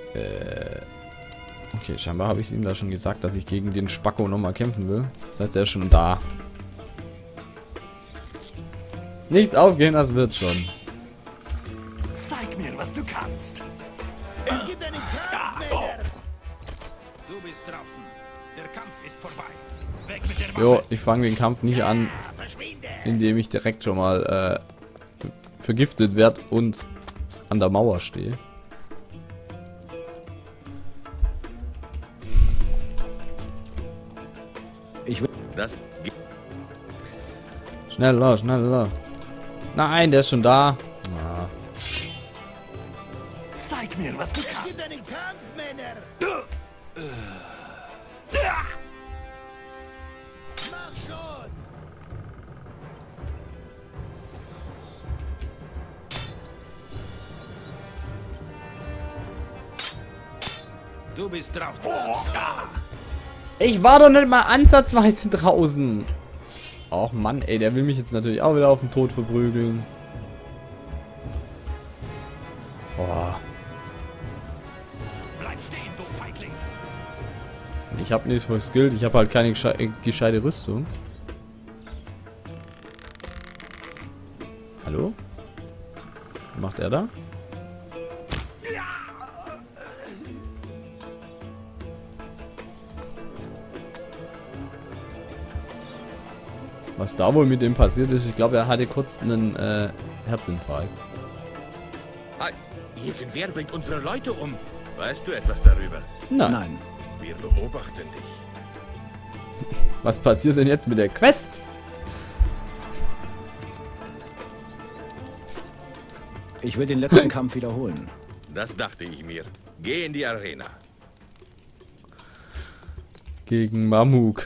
Okay, scheinbar habe ich ihm da schon gesagt, dass ich gegen den Spacko nochmal kämpfen will. Das heißt, er ist schon da. Nichts aufgehen, das wird schon. Zeig mir, was du kannst. Es gibt einen Kampf, Männer. Du bist draußen. Der Kampf ist vorbei. Weg mit der Waffe. Jo, ich fange den Kampf nicht an, Verschwinde. indem ich direkt schon mal vergiftet werde und an der Mauer stehe. Ich will. Das Schneller, schneller. Nein, der ist schon da. Ah. Zeig mir, was du Es gibt kannst. einen Kampf, Männer. Mach schon. Du bist draußen. Ich war doch nicht mal ansatzweise draußen. Och Mann, ey, der will mich jetzt natürlich auch wieder auf den Tod verprügeln. Boah. Bleib stehen, du Feigling. Ich habe nichts für Skill, ich habe halt keine gescheite Rüstung. Hallo? Was macht er da? Was da wohl mit dem passiert ist, ich glaube, er hatte kurz einen Herzinfarkt. Halt! Irgendwer bringt unsere Leute um. Weißt du etwas darüber? Nein. Nein. Wir beobachten dich. Was passiert denn jetzt mit der Quest? Ich will den letzten Kampf wiederholen. Das dachte ich mir. Geh in die Arena. Gegen Mamuk.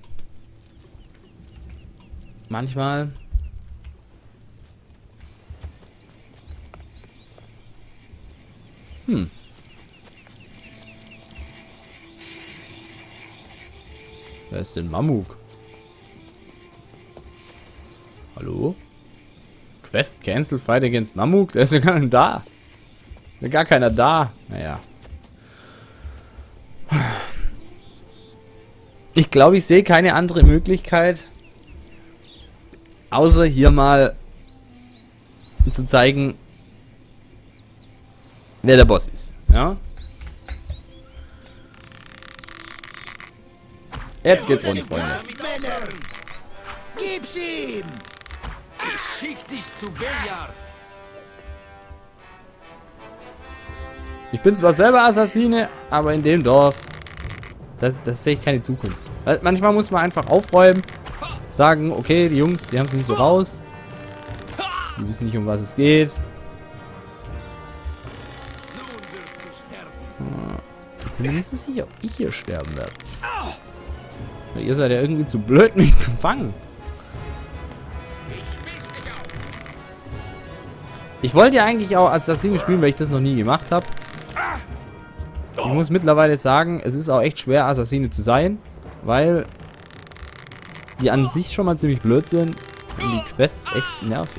Manchmal. Wer ist denn Mamuk? Hallo? Quest cancel, fight against Mamuk? Der ist ja gar nicht da. Ist ja gar keiner da. Naja. Ich glaube, ich sehe keine andere Möglichkeit, außer hier mal zu zeigen, wer der Boss ist. Ja? Jetzt geht's rund, Freunde. Männer. Gib's ihm. Ich schick dich zu Beliar. Ich bin zwar selber Assassine, aber in dem Dorf, das sehe ich keine Zukunft. Weil manchmal muss man einfach aufräumen, sagen, okay, die Jungs, die haben es nicht so raus. Die wissen nicht, um was es geht. Nun wirst du sterben. Ich bin mir nicht so sicher, ob ich hier sterben werde. Weil ihr seid ja irgendwie zu blöd, mich zu fangen. Ich spieß dich auf. Ich wollte ja eigentlich auch Assassine spielen, weil ich das noch nie gemacht habe. Ich muss mittlerweile sagen, es ist auch echt schwer, Assassine zu sein, weil die an sich schon mal ziemlich blöd sind und die Quests echt nervig.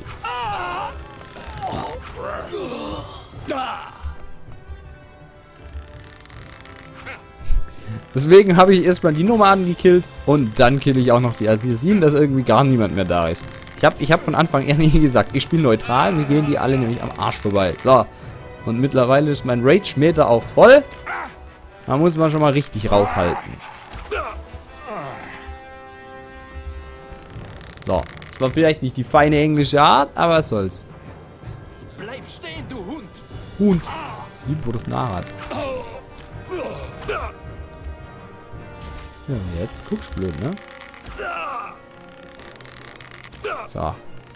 Deswegen habe ich erstmal die Nomaden gekillt und dann kill ich auch noch die Assassinen, dass irgendwie gar niemand mehr da ist. Ich hab von Anfang an nie gesagt, ich spiele neutral, mir gehen die alle nämlich am Arsch vorbei. So, und mittlerweile ist mein Rage-Meter auch voll. Da muss man schon mal richtig raufhalten. So, das war vielleicht nicht die feine englische Art, aber was soll's. Bleib stehen, du Hund. Hund. Sieh, wo das nah hat. Ja, und jetzt guckst blöd, ne? So.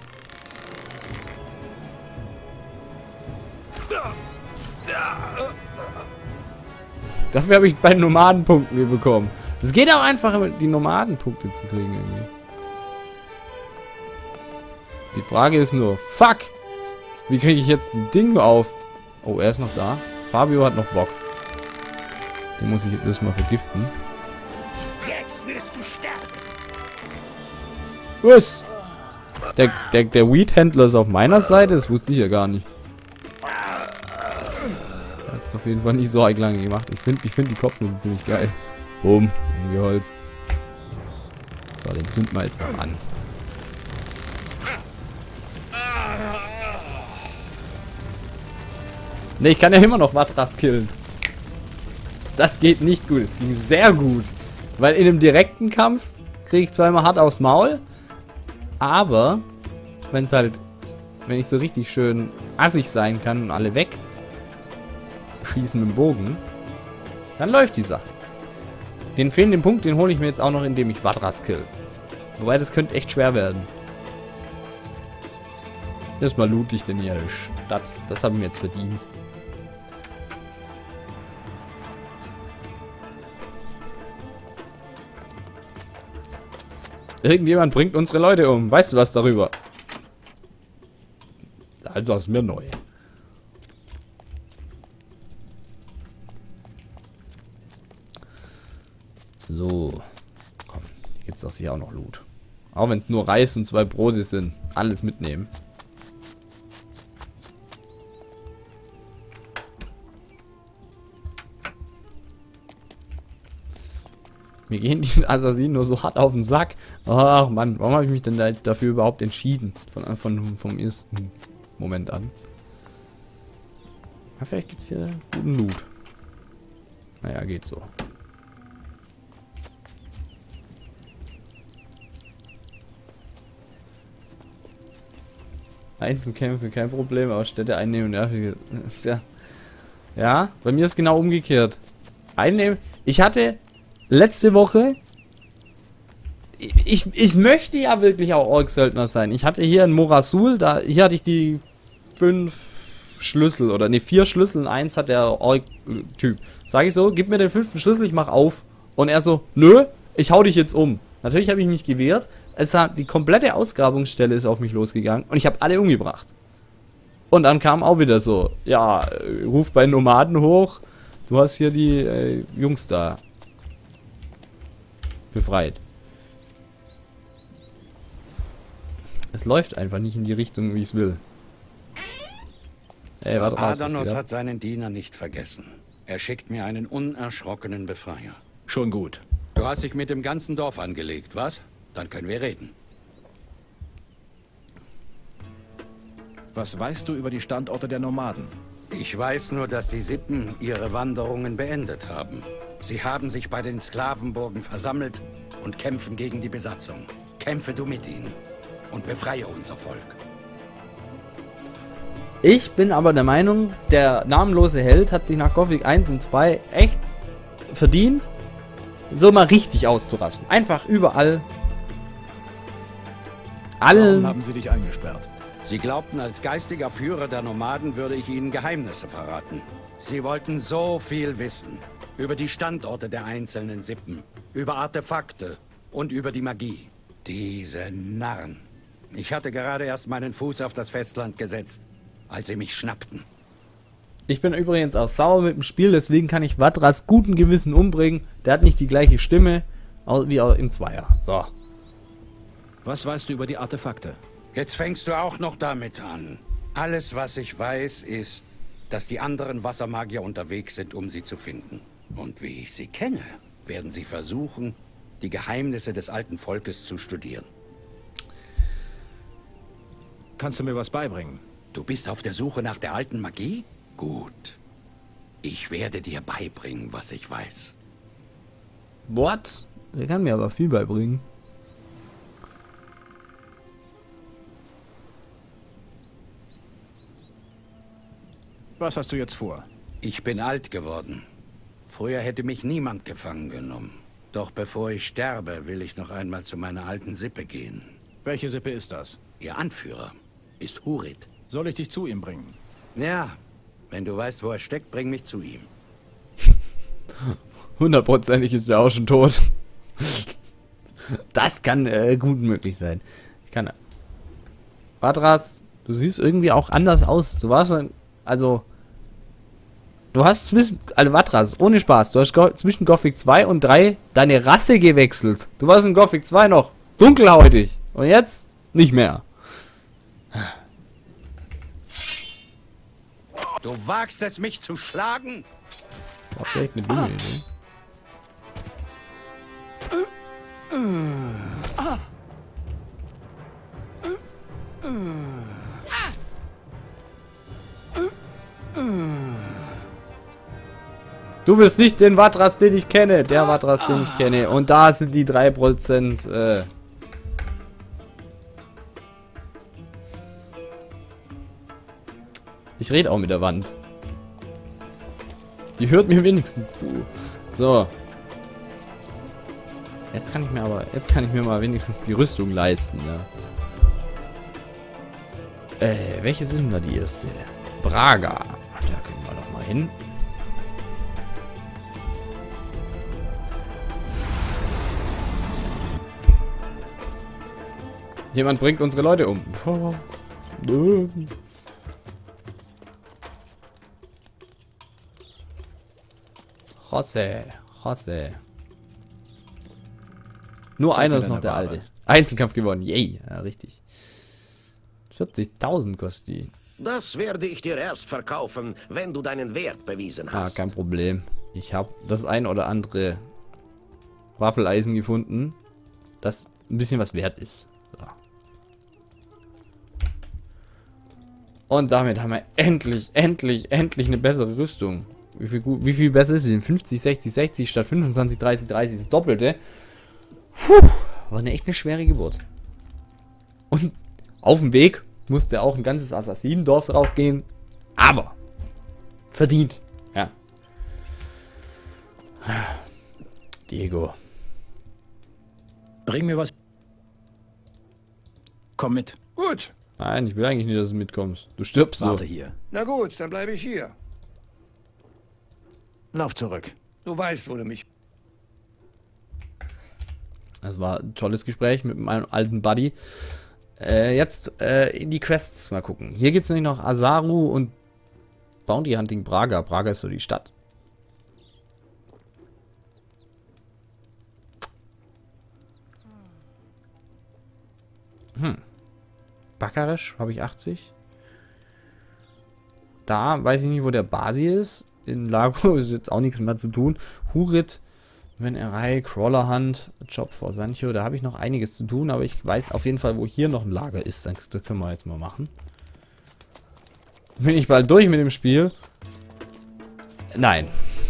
Dafür habe ich bei Nomadenpunkten bekommen. Es geht auch einfach, die Nomadenpunkte zu kriegen irgendwie. Die Frage ist nur, fuck! Wie kriege ich jetzt die Dinge auf? Oh, er ist noch da. Fabio hat noch Bock. Den muss ich jetzt erstmal vergiften. Jetzt wirst du sterben. Was? Der Weed-Händler ist auf meiner Seite? Das wusste ich ja gar nicht. Der hat es auf jeden Fall nicht so lange gemacht. Ich find die Kopfnüsse ziemlich geil. Boom, umgeholzt. So, den zünden wir jetzt noch an. Ne, ich kann ja immer noch Vatras killen. Das geht nicht gut. Es ging sehr gut. Weil in einem direkten Kampf kriege ich zweimal hart aufs Maul. Aber, wenn ich so richtig schön assig sein kann und alle weg schießen mit dem Bogen, dann läuft die Sache. Den fehlenden Punkt, den hole ich mir jetzt auch noch, indem ich Vatras kill. Wobei, das könnte echt schwer werden. Erstmal loot ich denn hier die Stadt. Das haben wir jetzt verdient. Irgendjemand bringt unsere Leute um. Weißt du was darüber? Also ist mir neu. So. Komm, hier gibt es doch sicher auch noch Loot. Auch wenn es nur Reis und 2 Brote sind. Alles mitnehmen. Mir gehen die Assassinen nur so hart auf den Sack. Ach Mann, warum habe ich mich denn dafür überhaupt entschieden? Vom ersten Moment an. Ja, vielleicht gibt es hier guten Loot. Naja, geht so. Einzelkämpfe, kein Problem, aber Städte einnehmen, ja. Ja, bei mir ist genau umgekehrt. Einnehmen. Ich hatte letzte Woche, ich möchte ja wirklich auch Ork-Söldner sein. Ich hatte hier in Morasul, hier hatte ich die 5 Schlüssel, oder ne, 4 Schlüssel und 1 hat der Ork-Typ. Sag ich so, gib mir den 5. Schlüssel, ich mach auf. Und er so, nö, ich hau dich jetzt um. Natürlich habe ich mich gewehrt. Die komplette Ausgrabungsstelle ist auf mich losgegangen und ich habe alle umgebracht. Und dann kam auch wieder so, ja, ruf bei Nomaden hoch, du hast hier die Jungs da befreit. Es läuft einfach nicht in die Richtung, wie ich es will. Ey, warte raus, Adanos hat seinen Diener nicht vergessen. Er schickt mir einen unerschrockenen Befreier. Schon gut. Du hast dich mit dem ganzen Dorf angelegt, was? Dann können wir reden. Was weißt du über die Standorte der Nomaden? Ich weiß nur, dass die Sippen ihre Wanderungen beendet haben. Sie haben sich bei den Sklavenburgen versammelt und kämpfen gegen die Besatzung. Kämpfe du mit ihnen und befreie unser Volk. Ich bin aber der Meinung, der namenlose Held hat sich nach Gothic 1 und 2 echt verdient, so mal richtig auszurasten. Einfach überall. Warum haben sie dich eingesperrt? Sie glaubten, als geistiger Führer der Nomaden würde ich ihnen Geheimnisse verraten. Sie wollten so viel wissen. Über die Standorte der einzelnen Sippen, über Artefakte und über die Magie. Diese Narren. Ich hatte gerade erst meinen Fuß auf das Festland gesetzt, als sie mich schnappten. Ich bin übrigens auch sauer mit dem Spiel, deswegen kann ich Vatras guten Gewissen umbringen. Der hat nicht die gleiche Stimme wie auch im Zweier. So. Was weißt du über die Artefakte? Jetzt fängst du auch noch damit an. Alles, was ich weiß, ist, dass die anderen Wassermagier unterwegs sind, um sie zu finden. Und wie ich sie kenne, werden sie versuchen, die Geheimnisse des alten Volkes zu studieren. Kannst du mir was beibringen? Du bist auf der Suche nach der alten Magie? Gut. Ich werde dir beibringen, was ich weiß. What? Der kann mir aber viel beibringen. Was hast du jetzt vor? Ich bin alt geworden. Früher hätte mich niemand gefangen genommen. Doch bevor ich sterbe, will ich noch einmal zu meiner alten Sippe gehen. Welche Sippe ist das? Ihr Anführer ist Hurid. Soll ich dich zu ihm bringen? Ja, wenn du weißt, wo er steckt, bring mich zu ihm. 100%ig ist der auch schon tot. Das kann gut möglich sein. Ich kann... Vatras, du siehst irgendwie auch anders aus. Du warst schon... Also... Du hast zwischen... Also Vatras, ohne Spaß. Du hast zwischen Gothic 2 und 3 deine Rasse gewechselt. Du warst in Gothic 2 noch dunkelhäutig. Und jetzt nicht mehr. Du wagst es, mich zu schlagen? War vielleicht eine dumme Idee. Du bist nicht den Vatras, den ich kenne. Der Vatras, den ich kenne. Und da sind die 3%. Ich rede auch mit der Wand. Die hört mir wenigstens zu. So. Jetzt kann ich mir mal wenigstens die Rüstung leisten, ja. Welches ist denn da die erste? Braga. Da können wir doch mal hin. Jemand bringt unsere Leute um. Jose. Nur einer ist noch der alte. Einzelkampf gewonnen. Yay. Ja, richtig. 40.000 kostet die. Das werde ich dir erst verkaufen, wenn du deinen Wert bewiesen hast. Kein Problem. Ich habe das ein oder andere Waffeleisen gefunden, das ein bisschen was wert ist. So. Und damit haben wir endlich eine bessere Rüstung. Wie viel besser ist sie denn? 50, 60, 60 statt 25, 30, 30, das Doppelte. Puh, war echt eine schwere Geburt. Und auf dem Weg musste auch ein ganzes Assassinendorf drauf gehen. Aber verdient. Ja. Diego. Bring mir was. Komm mit. Gut. Nein, ich will eigentlich nicht, dass du mitkommst. Du stirbst Warte so. hier. Na gut, dann bleibe ich hier. Lauf zurück. Du weißt, wo du mich... Das war ein tolles Gespräch mit meinem alten Buddy. Jetzt in die Quests mal gucken. Hier geht es nämlich noch Azaru und Bounty Hunting Braga. Braga ist so die Stadt. Bakaresch habe ich 80. Da weiß ich nicht, wo der Basi ist. In Lago ist jetzt auch nichts mehr zu tun. Hurit, Venerei, Crawlerhand, Job for Sancho. Da habe ich noch einiges zu tun, aber ich weiß auf jeden Fall, wo hier noch ein Lager ist. Das können wir jetzt mal machen. Bin ich bald durch mit dem Spiel? Nein.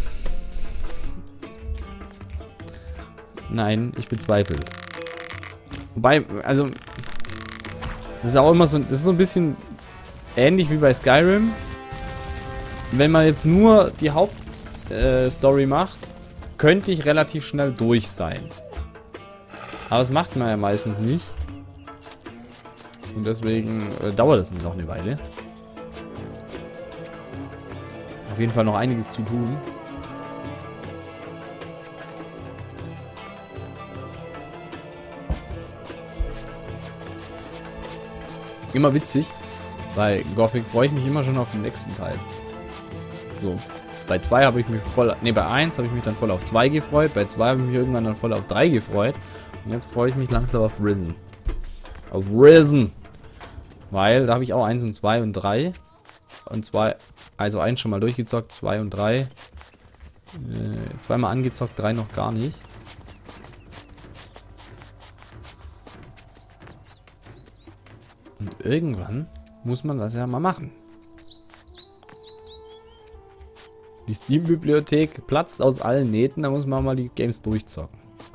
Nein, ich bezweifle es. Wobei, also, das ist auch immer so, das ist so ein bisschen ähnlich wie bei Skyrim. Wenn man jetzt nur die Hauptstory macht, könnte ich relativ schnell durch sein. Aber das macht man ja meistens nicht. Und deswegen dauert es noch eine Weile. Auf jeden Fall noch einiges zu tun. Immer witzig. Bei Gothic freue ich mich immer schon auf den nächsten Teil. So. Bei 2 habe ich mich voll... Ne, bei 1 habe ich mich dann voll auf 2 gefreut. Bei 2 habe ich mich irgendwann dann voll auf 3 gefreut. Und jetzt freue ich mich langsam auf Risen. Auf Risen. Weil da habe ich auch 1 und 2 und 3. Und 2... Also 1 schon mal durchgezockt, 2 und 3. 2 mal angezockt, 3 noch gar nicht. Und irgendwann muss man das ja mal machen. Die Steam-Bibliothek platzt aus allen Nähten, da muss man mal die Games durchzocken.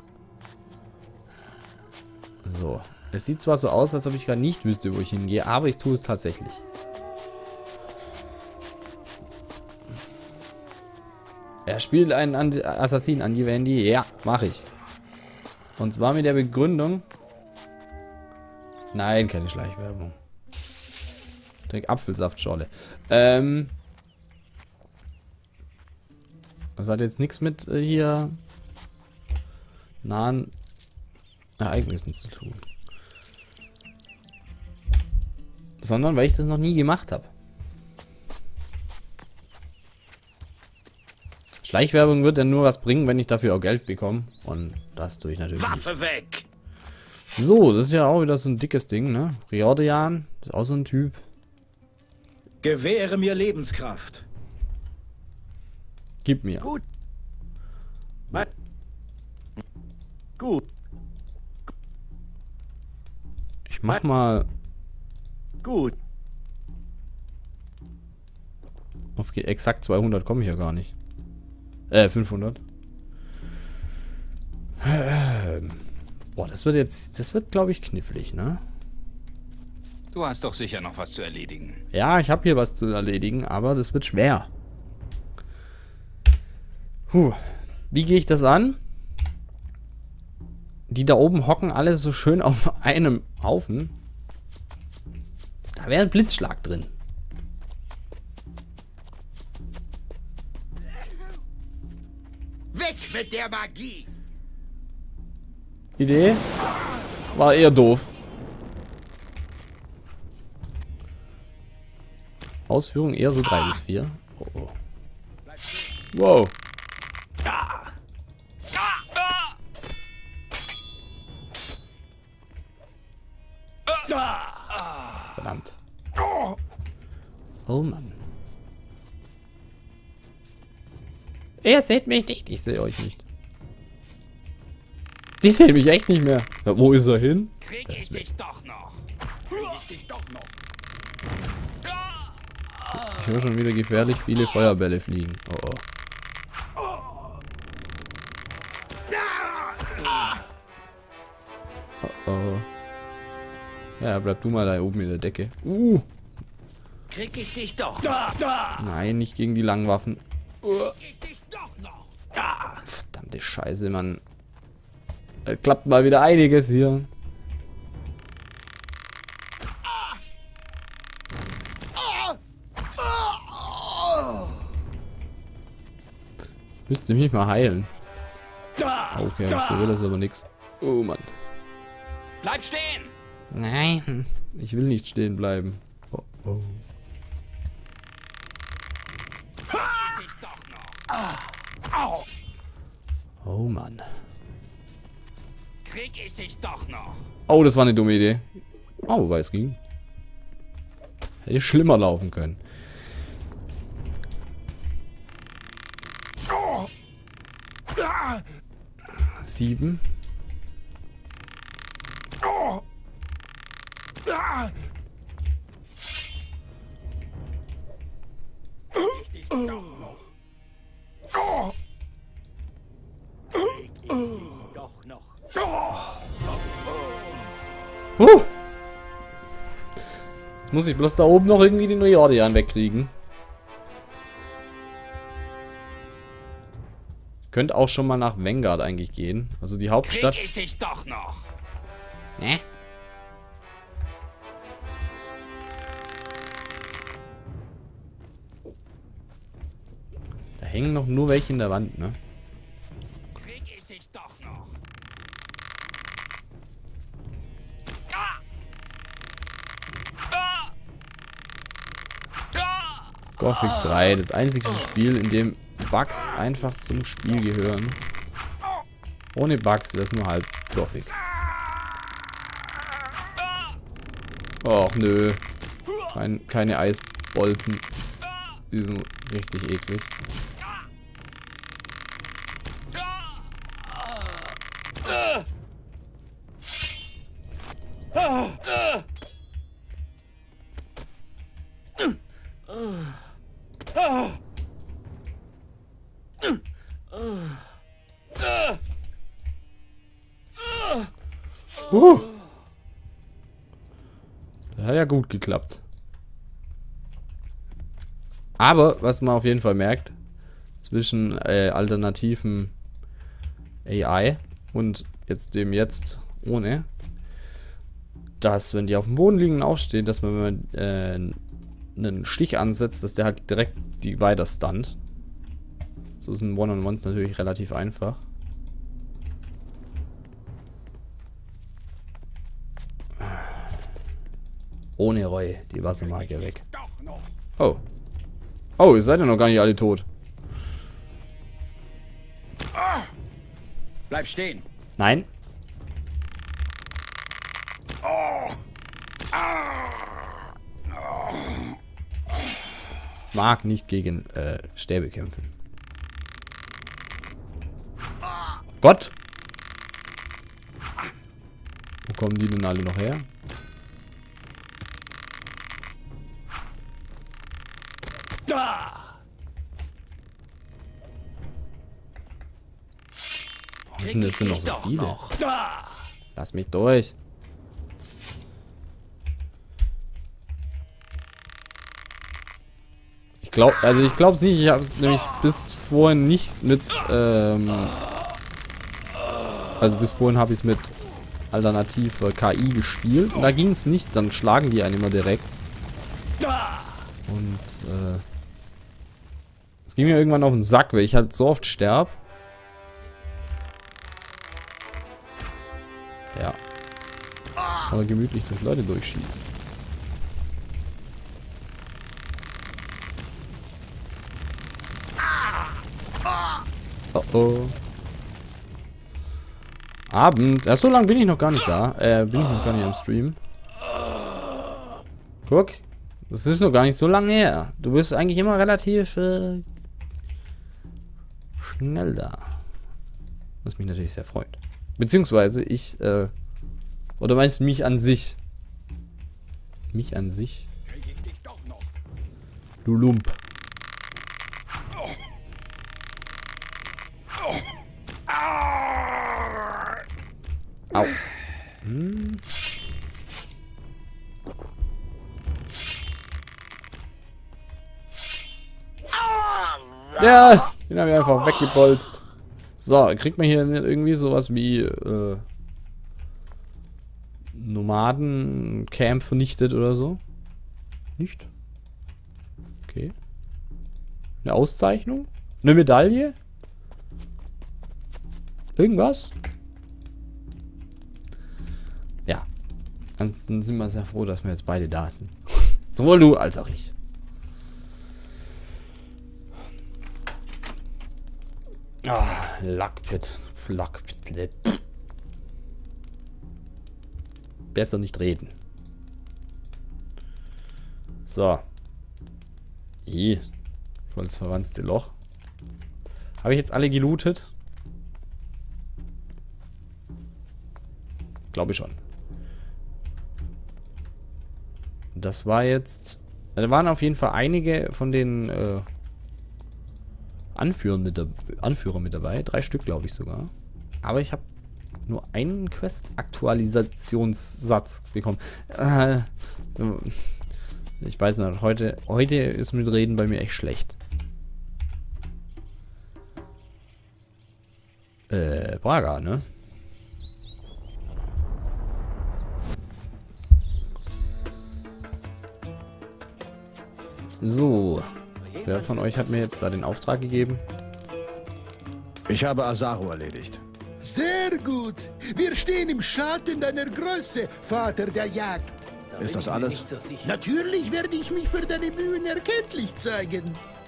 So. Es sieht zwar so aus, als ob ich gerade nicht wüsste, wo ich hingehe, aber ich tue es tatsächlich. Er spielt einen Assassin an die Wendy. Ja, mache ich. Und zwar mit der Begründung... Nein, keine Schleichwerbung. Trink Apfelsaftschorle. Das hat jetzt nichts mit hier nahen Ereignissen zu tun. Sondern weil ich das noch nie gemacht habe. Schleichwerbung wird ja nur was bringen, wenn ich dafür auch Geld bekomme. Und das tue ich natürlich Waffe nicht. weg! So, das ist ja auch wieder so ein dickes Ding, ne? Riordan ist auch so ein Typ. Gewähre mir Lebenskraft. Gib mir. Gut. Gut. Ich mach mal... Gut. Auf exakt 200 komme ich ja gar nicht. 500. Boah, das wird glaube ich knifflig, ne? Du hast doch sicher noch was zu erledigen. Ja, ich habe hier was zu erledigen, aber das wird schwer. Wie gehe ich das an? Die da oben hocken alle so schön auf einem Haufen. Da wäre ein Blitzschlag drin. Weg mit der Magie! Idee? War eher doof. Ausführung eher so 3 bis 4. Oh, oh. Wow. Verdammt. Oh Mann. Ihr seht mich nicht. Ich sehe euch nicht. Die sehen mich echt nicht mehr. Ja, wo ist er hin? Krieg ich dich doch noch. Krieg ich dich doch noch. Ich höre schon wieder gefährlich viele Feuerbälle fliegen. Oh oh. Oh oh. Ja, bleib du mal da oben in der Decke. Krieg ich dich doch. Nein, nicht gegen die langen Waffen. Krieg ich dich doch noch. Verdammte Scheiße, Mann. Da klappt mal wieder einiges hier. Müsste mich mal heilen. Okay, so will das aber nix. Oh Mann. Bleib stehen! Nein, ich will nicht stehen bleiben. Oh oh. Krieg ich doch noch. Oh Mann. Krieg ich dich doch noch. Oh, das war eine dumme Idee. Oh, wobei es ging. Hätte schlimmer laufen können. Sieben. Doch noch. Jetzt muss ich bloß da oben noch irgendwie den Riordan wegkriegen. Könnte auch schon mal nach Vanguard eigentlich gehen. Also die Hauptstadt. Krieg ich dich doch noch. Ne? Da hängen noch nur welche in der Wand, ne? Krieg ich dich doch noch. Gothic 3, das einzige Spiel, in dem Bugs einfach zum Spiel gehören. Ohne Bugs wäre es nur halb Gothic. Och nö. Keine Eisbolzen. Die sind richtig eklig. Das hat ja gut geklappt. Aber, was man auf jeden Fall merkt, zwischen alternativen AI und jetzt ohne, dass, wenn die auf dem Boden liegen und aufstehen, dass man, wenn man einen Stich ansetzt, dass der halt direkt die weiter stunt. So ist ein One-on-Ones natürlich relativ einfach. Ohne Reue, die Wassermagier weg. Oh. Oh, ihr seid ja noch gar nicht alle tot. Bleib stehen. Nein. mag nicht gegen Stäbe kämpfen. Gott! Wo kommen die denn alle noch her? Was sind das denn noch so viele? Lass mich durch. Ich glaube es nicht. Ich habe es nämlich bis vorhin nicht mit, also bis vorhin habe ich es mit alternativer KI gespielt. Und da ging es nicht. Dann schlagen die einen immer direkt. Und, es ging mir irgendwann auf den Sack, weil ich halt so oft sterb. Ja. Aber gemütlich durch Leute durchschießen. Oh oh. Abend. Ja, so lange bin ich noch gar nicht da. Bin ich noch gar nicht am Stream. Guck. Das ist noch gar nicht so lange her. Du bist eigentlich immer relativ schnell da. Was mich natürlich sehr freut. Beziehungsweise ich, oder meinst du mich an sich? Mich an sich? Du Lump. Au. Hm. Ja, den habe ich einfach weggebolzt. So, kriegt man hier irgendwie sowas wie Nomadencamp vernichtet oder so? Nicht? Okay. Eine Auszeichnung? Eine Medaille? Irgendwas? Ja. Dann sind wir sehr froh, dass wir jetzt beide da sind. Sowohl du als auch ich. Ah, Lockpit. Lockpit. Besser nicht reden. So. Voll das verwandte Loch. Habe ich jetzt alle gelootet? Glaube ich schon. Das war jetzt... Da waren auf jeden Fall einige von den Anführer mit dabei. 3 Stück, glaube ich sogar. Aber ich habe nur einen Quest-Aktualisationssatz bekommen. Ich weiß nicht, heute ist mit Reden bei mir echt schlecht. Braga, ne? So. Wer von euch hat mir jetzt da den Auftrag gegeben? Ich habe Azaro erledigt. Sehr gut. Wir stehen im Schatten deiner Größe, Vater der Jagd. Ist das alles? Natürlich werde ich mich für deine Mühen erkenntlich zeigen.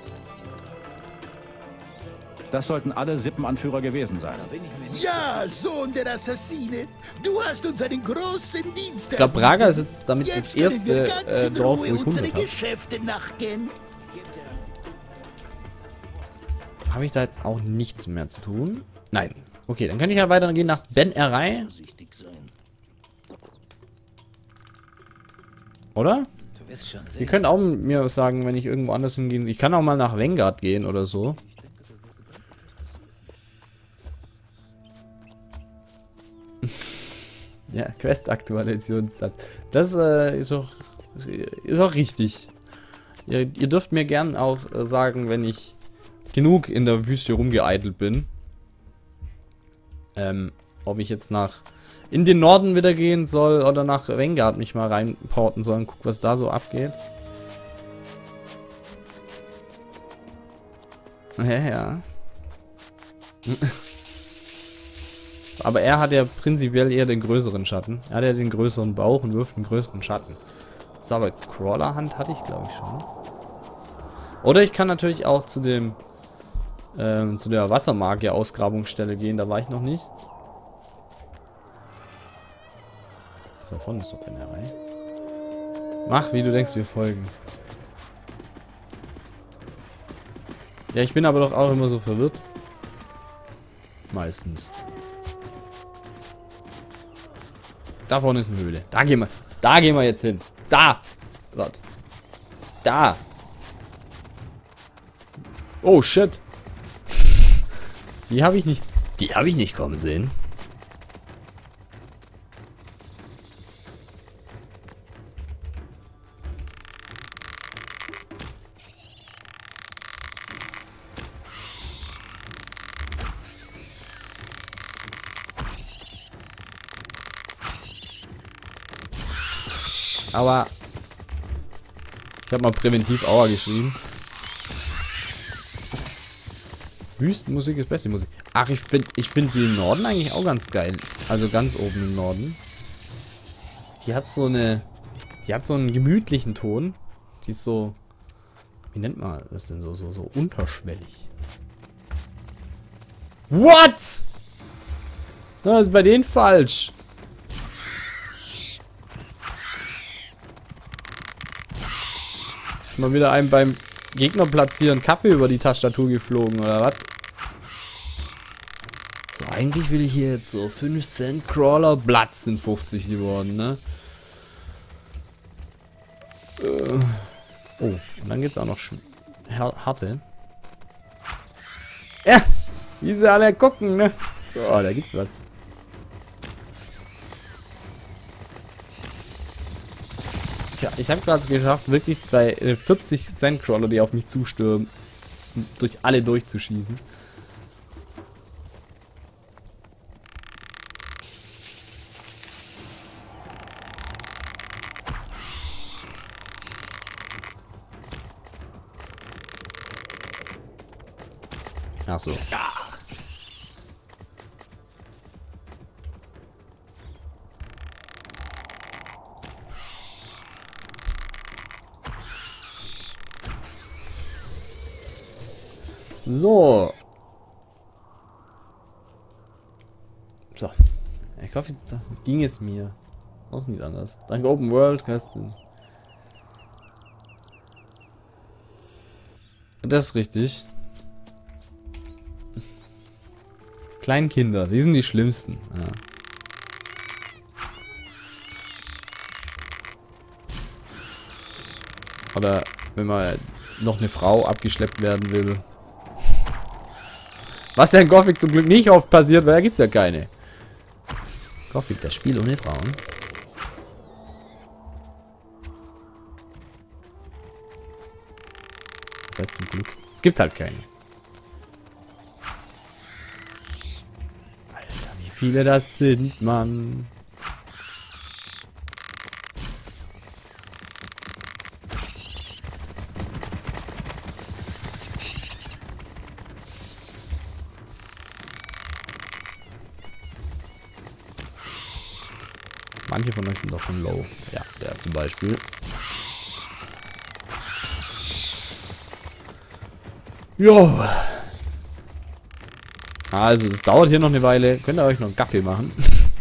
Das sollten alle Sippenanführer gewesen sein. Ja, Sohn der Assassine. Du hast uns einen großen Dienst Ich glaube, Braga ist jetzt damit das erste Dorf, wo ich unsere 100 habe. Geschäfte nachgehen. Habe ich da jetzt auch nichts mehr zu tun? Nein. Okay, dann kann ich ja weitergehen nach Ben Erei. Oder? Ihr könnt auch mir sagen, wenn ich irgendwo anders hingehe. Ich kann auch mal nach Vanguard gehen oder so. Ja, Quest-Aktualisationssatz. Das ist auch richtig. Ihr dürft mir gern auch sagen, wenn ich genug in der Wüste rumgeeitelt bin. Ob ich jetzt in den Norden wieder gehen soll oder nach Vanguard mich mal reinporten soll und guck, was da so abgeht. Ja. Aber er hat ja prinzipiell eher den größeren Schatten. Er hat ja den größeren Bauch und wirft den größeren Schatten. So, aber Crawler-Hand hatte ich, glaube ich, schon. Oder ich kann natürlich auch zu der Wassermagier-Ausgrabungsstelle gehen. Da war ich noch nicht. Davon ist doch eine Reihe. Mach, wie du denkst, wir folgen. Ja, ich bin aber doch auch immer so verwirrt. Meistens. Da vorne ist eine Höhle. Da gehen wir. Da gehen wir jetzt hin. Da. Warte. Da. Oh, shit. Die habe ich nicht. Die habe ich nicht kommen sehen. Aber ich habe mal präventiv Aua geschrieben. Wüstenmusik ist beste Musik. Ach, ich find die im Norden eigentlich auch ganz geil. Also ganz oben im Norden. Die hat so einen gemütlichen Ton. Die ist so, wie nennt man das denn so unterschwellig. What? Das ist bei denen falsch. Mal wieder einem beim Gegner platzieren Kaffee über die Tastatur geflogen, oder was? So, eigentlich will ich hier jetzt so 5 Cent Crawler, Blatt sind 50 geworden, ne? Oh, und dann geht's auch noch harte. Ja, wie sie alle gucken, ne? Oh, da gibt's was. Ja, ich habe gerade geschafft, wirklich bei 40 Sandcrawler, die auf mich zustürmen, durch alle durchzuschießen. Ach so. Ja. So. So. Ich hoffe, da ging es mir. Auch nicht anders. Danke Open World, Kasten. Das ist richtig. Kleinkinder, die sind die schlimmsten. Ja. Oder wenn mal noch eine Frau abgeschleppt werden will. Was ja in Gothic zum Glück nicht oft passiert, weil da gibt's ja keine. Gothic, das Spiel ohne Frauen. Das heißt zum Glück. Es gibt halt keine. Alter, wie viele das sind, Mann. Manche von euch sind doch schon low. Ja, der zum Beispiel. Jo. Also, das dauert hier noch eine Weile. Könnt ihr euch noch einen Kaffee machen.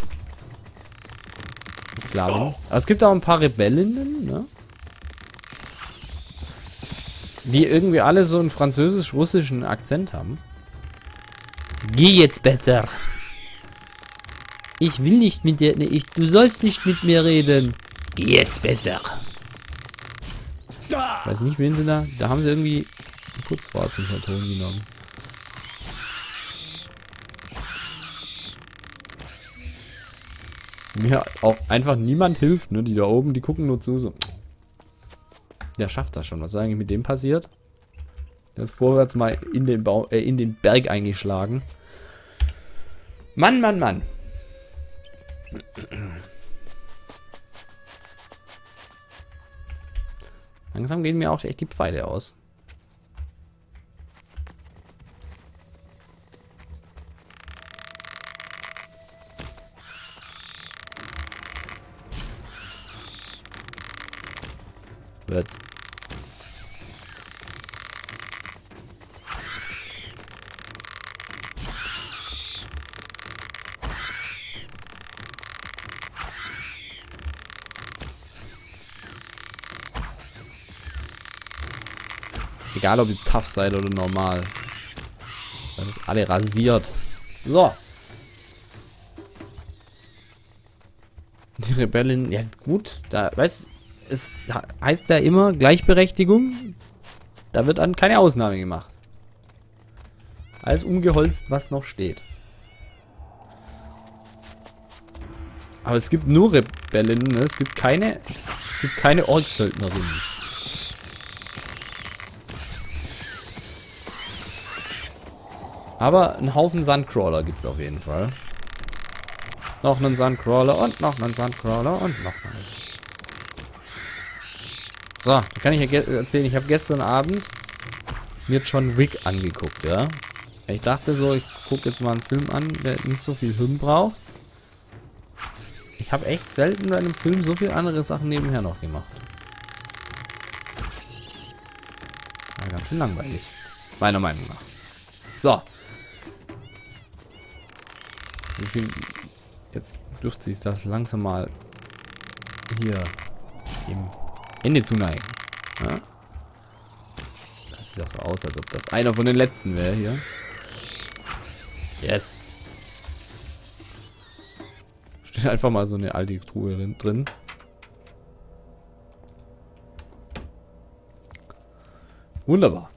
Sklaven. Aber es gibt auch ein paar Rebellinnen, ne? Die irgendwie alle so einen französisch-russischen Akzent haben. Geh jetzt besser. Ich will nicht mit dir. Nee, du sollst nicht mit mir reden. Jetzt besser. Ich weiß nicht, wen sie da. Da haben sie irgendwie eine Kurzfahrt zum Verton genommen. Mir auch einfach niemand hilft, ne? Die da oben, die gucken nur zu. So. Der schafft das schon. Was ist eigentlich mit dem passiert? Der ist vorwärts mal in den Berg eingeschlagen. Mann, Mann, Mann. Langsam gehen mir auch echt die Pfeile aus. Wird. Egal, ob ihr tough seid oder normal. Dann ist alle rasiert. So. Die Rebellen, ja gut, da, weißt es heißt ja immer Gleichberechtigung. Da wird dann keine Ausnahme gemacht. Alles umgeholzt, was noch steht. Aber es gibt nur Rebellen, ne? Es gibt keine Orksöldnerinnen. Aber einen Haufen Sandcrawler gibt es auf jeden Fall. Noch einen Sandcrawler und noch einen Sandcrawler und noch einen. So, dann kann ich ja erzählen, ich habe gestern Abend mir John Wick angeguckt, ja. Ich dachte so, ich gucke jetzt mal einen Film an, der nicht so viel Hirn braucht. Ich habe echt selten bei einem Film so viele andere Sachen nebenher noch gemacht. War ganz schön langweilig. Meiner Meinung nach. So. Jetzt dürfte sich das langsam mal hier dem Ende zuneigen. Ja? Das sieht auch so aus, als ob das einer von den letzten wäre hier. Yes. Steht einfach mal so eine alte Truhe drin. Wunderbar.